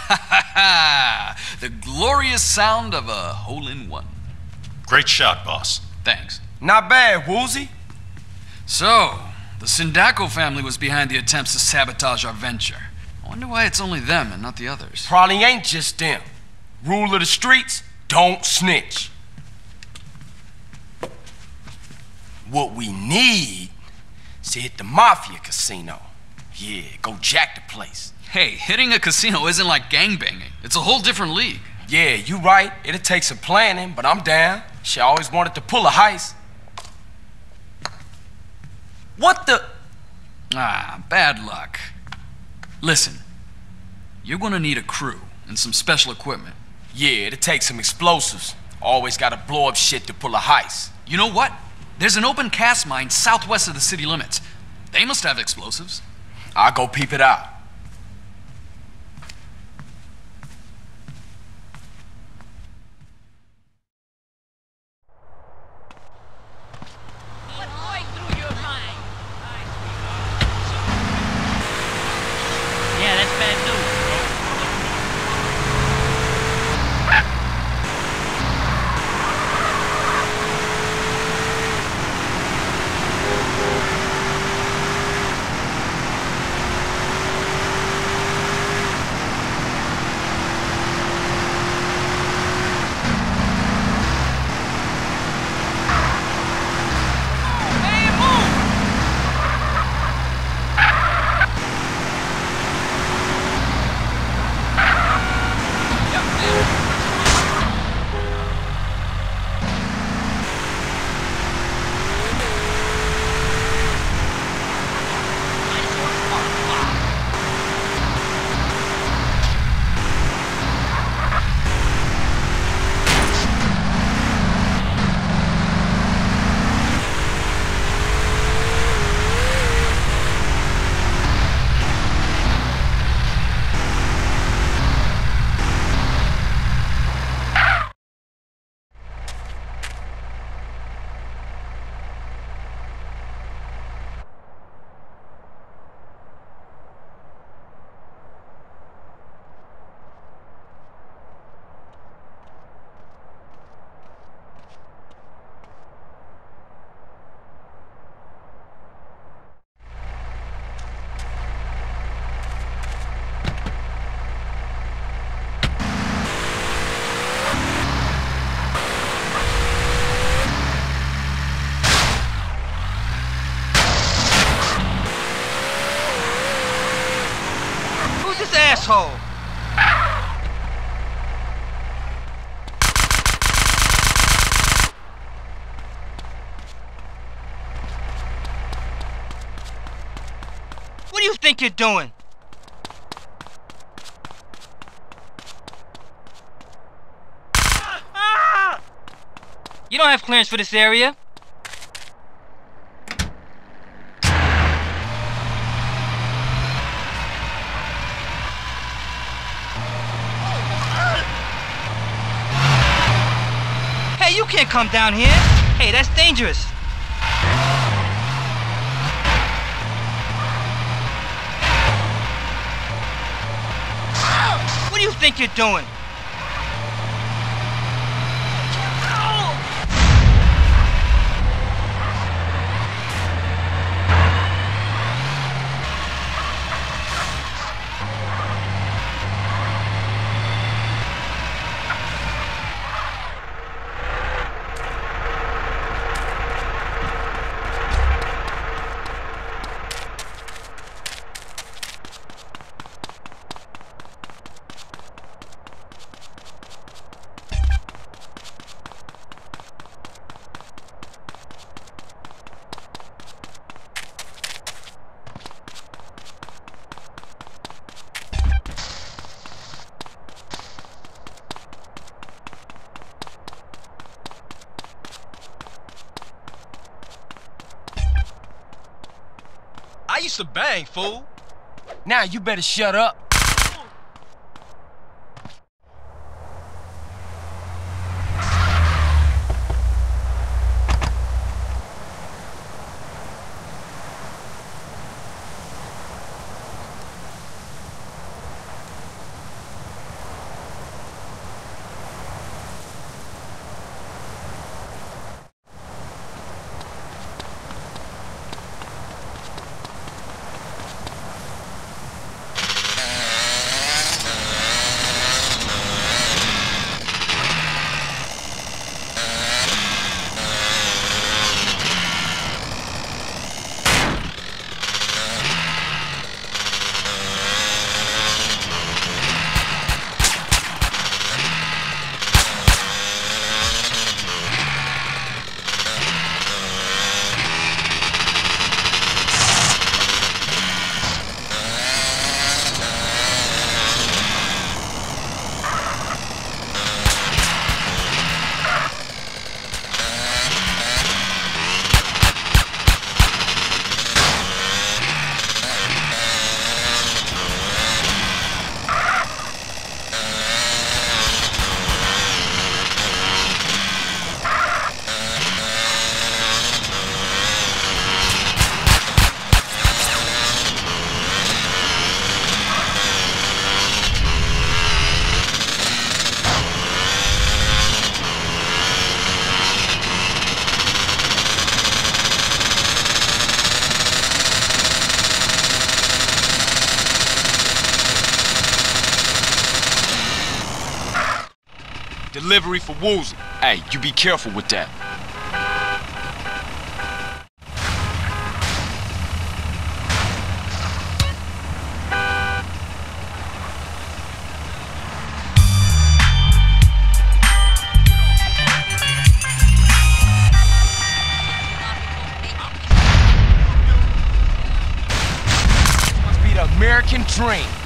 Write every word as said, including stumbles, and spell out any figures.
Ha ha ha! The glorious sound of a hole-in-one. Great shot, boss. Thanks. Not bad, Woozie. So, the Sindaco family was behind the attempts to sabotage our venture. I wonder why it's only them and not the others. Probably ain't just them. Rule of the streets, don't snitch. What we need is to hit the Mafia casino. Yeah, go jack the place. Hey, hitting a casino isn't like gangbanging. It's a whole different league. Yeah, you right. It'll take some planning, but I'm down. She always wanted to pull a heist. What the? Ah, bad luck. Listen, you're gonna need a crew and some special equipment. Yeah, it'll take some explosives. Always gotta blow up shit to pull a heist. You know what? There's an open cast mine southwest of the city limits. They must have explosives. I'll go peep it out. Yeah, that's bad news. Asshole! What do you think you're doing? You don't have clearance for this area. Hey, you can't come down here. Hey, that's dangerous. What do you think you're doing? I used to bang, fool. Now you better shut up. Delivery for Woozie. Hey, you be careful with that. Must be the American dream.